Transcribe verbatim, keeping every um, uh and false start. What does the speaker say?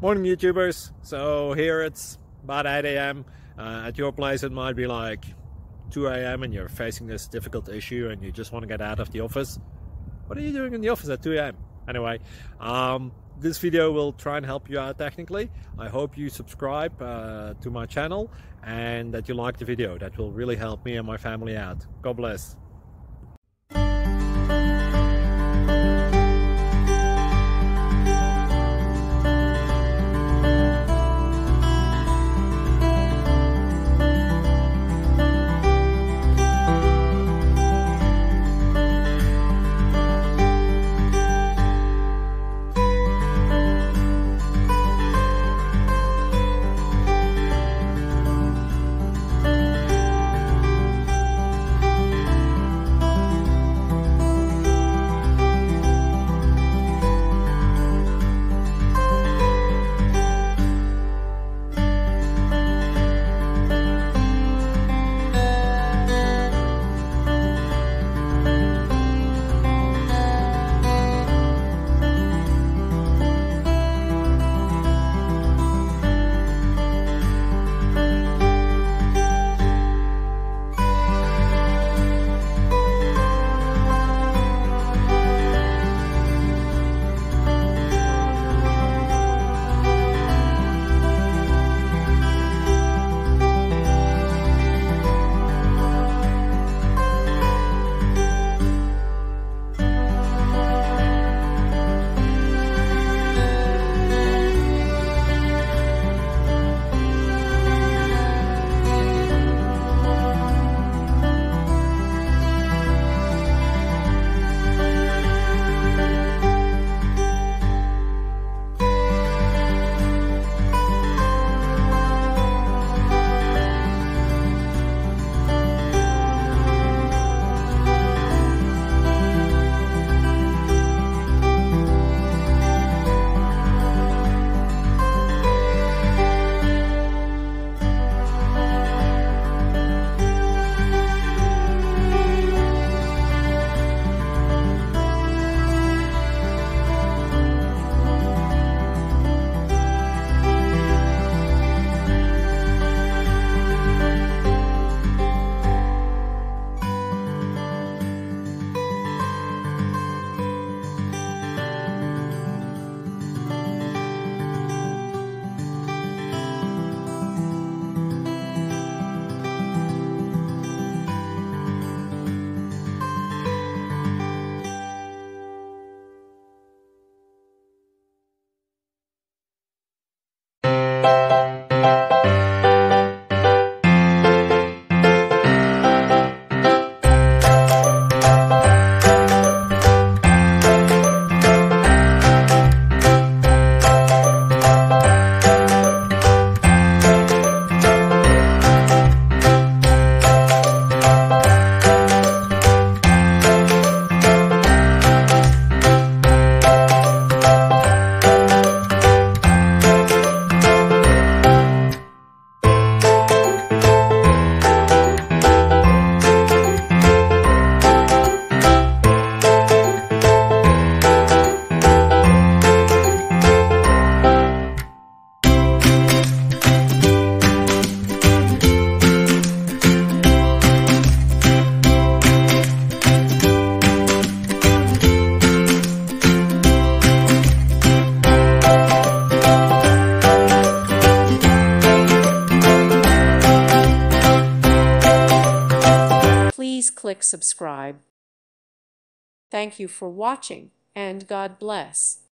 Morning YouTubers. So here it's about eight A M Uh, at your place it might be like two A M and you're facing this difficult issue and you just want to get out of the office. What are you doing in the office at two A M? Anyway, um, this video will try and help you out technically. I hope you subscribe uh, to my channel and that you like the video. That will really help me and my family out. God bless. Please click subscribe. Thank you for watching, and God bless.